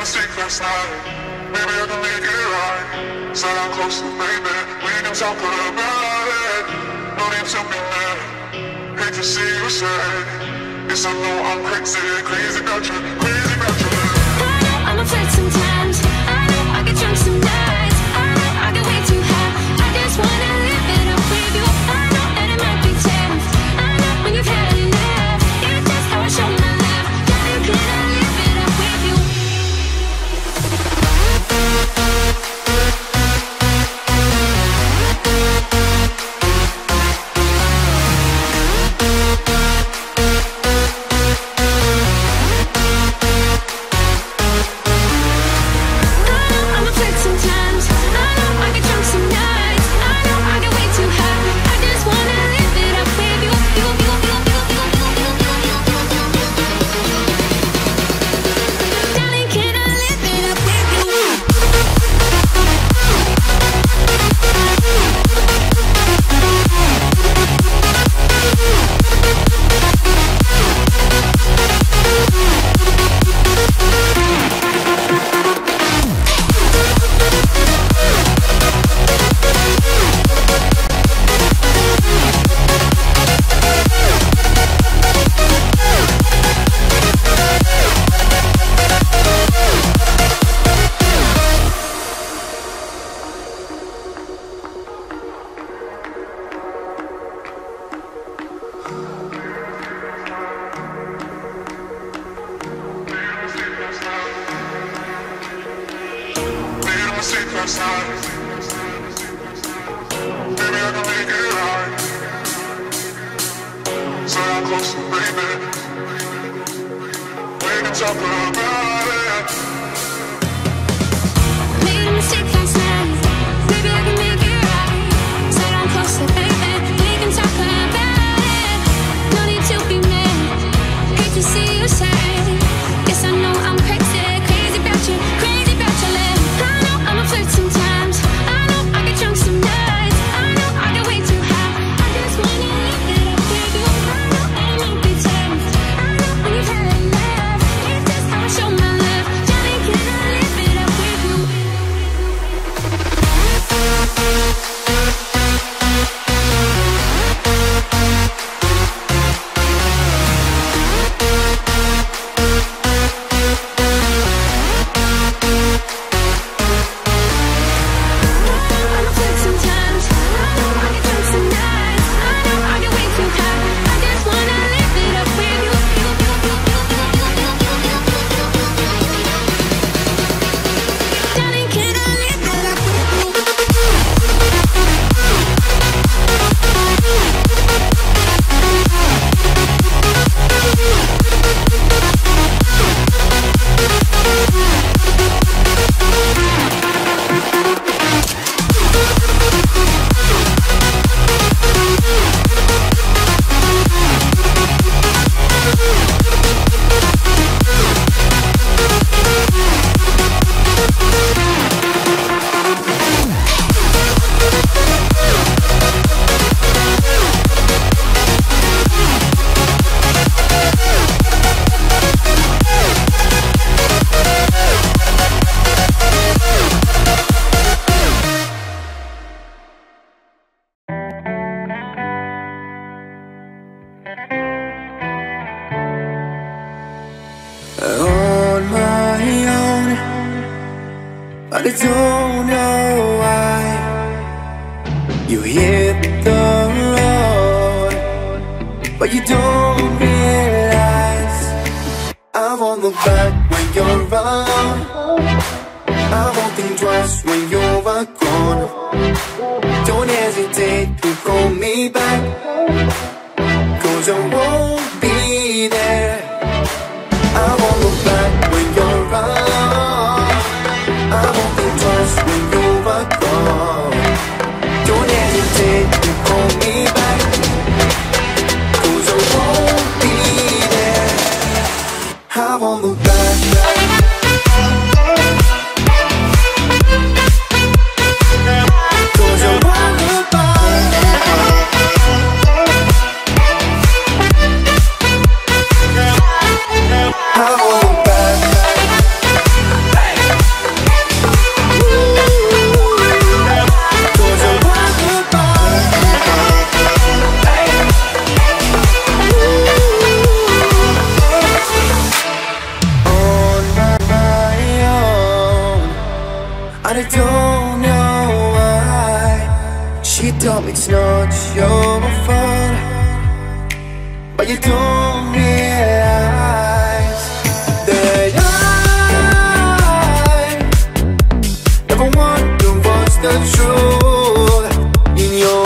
mistake last night. Maybe I can make it right. Sit down close to baby, we can talk about it. No need to be mad, hate to see you sad. Yes, I know I'm crazy, crazy about you, crazy about you. I know I'm afraid sometimes. I know I get drunk some nights. I know I get way too high. I just wanna live it up with you. I know that it might be tough. I know when you've had enough. It's just how I show my love. Darling, can I live it up with you? But I don't know why you hit the road, but you don't realize I won't look back when you're around. I won't think twice when you're gone. Don't hesitate to call me back, 'cause I won't be there. I won't look back when you're around. I won't think twice when you're gone. Don't hesitate to call me back, 'cause I won't be there. I won't look back. much you're fun, but you don't realize that I never wonder what's the truth in your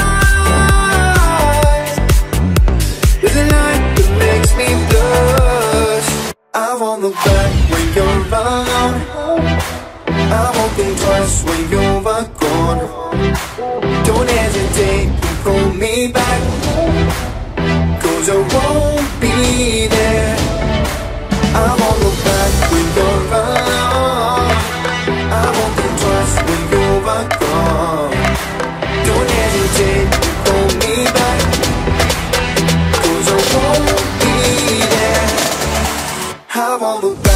eyes. There's a light that makes me blush. I won't look back when you're alone. I won't think twice when you're gone. Don't hesitate to pull me back, 'cause I won't be there. I won't look back when you're alone. I won't think twice when you're gone. Don't hesitate to pull me back, 'cause I won't be there. I won't look back.